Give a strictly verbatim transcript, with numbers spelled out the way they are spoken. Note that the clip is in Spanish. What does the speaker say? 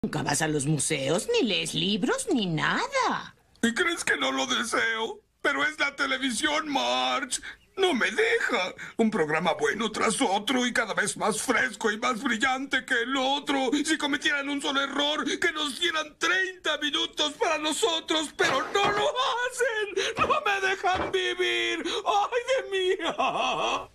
Nunca vas a los museos, ni lees libros, ni nada. ¿Y crees que no lo deseo? Pero es la televisión, Marge. No me deja. Un programa bueno tras otro y cada vez más fresco y más brillante que el otro. Si cometieran un solo error, que nos dieran treinta minutos para nosotros, pero no lo hacen. No me dejan vivir. ¡Ay de mí!